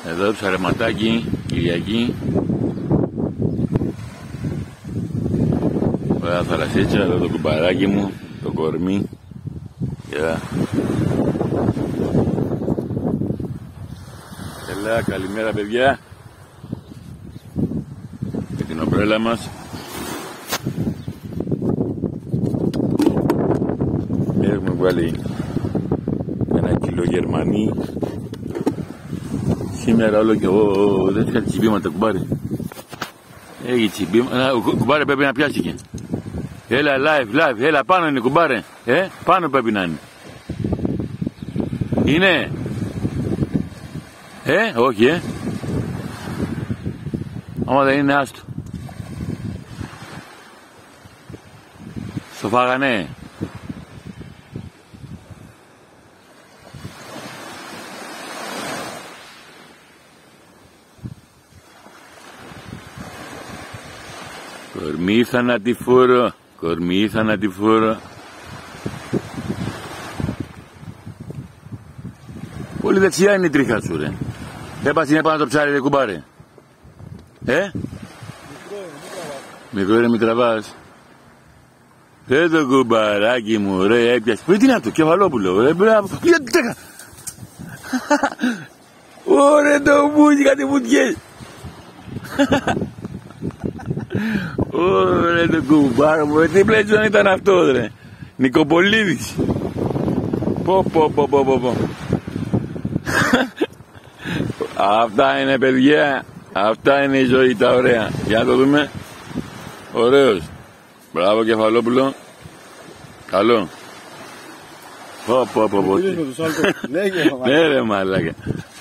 Εδώ ψαρεματάκι, Κυριακή. Ωραία θαλασσίτσα, εδώ το κουμπαράκι μου, το κορμί. Yeah. Έλα, καλημέρα παιδιά. Με την ομπρέλα μας. Έχουμε βάλει 1 κιλό Γερμανί. Σήμερα όλο και εγώ δεν είχα τσιμπήματα, κουμπάρι. Έχει τσιμπήματα. Κουμπάρι πρέπει να πιάστηκε. Έλα live, έλα πάνω είναι κουμπάρε. Πάνω πρέπει να είναι. Είναι. Όχι άμα δεν είναι άστο. Στο φάγανε. Κορμί θανατηφόρο, κορμί θανατηφόρο. Πολύ δεξιά είναι η τρίχα σου ρε. Δεν πας είναι πάνω το ψάρι ρε κουμπάρε. Μικρό είναι μη τραβάς. Το κουμπαράκι μου ρε έπιασε. Τι είναι αυτό, κεφαλόπουλο ρε. Γιατί τέκα. Ωρε το μπούζι κάτι βουτιές. Ωρε το κουμπάρο μου, τι πλέον ήταν αυτό ρε. Νικοπολίδης. Πω. Αυτά είναι παιδιά. Αυτά είναι η ζωή τα ωραία. Για να το δούμε. Ωραίος. Μπράβο κεφαλόπουλο. Καλό. Πω. Ναι ρε μαλάκα.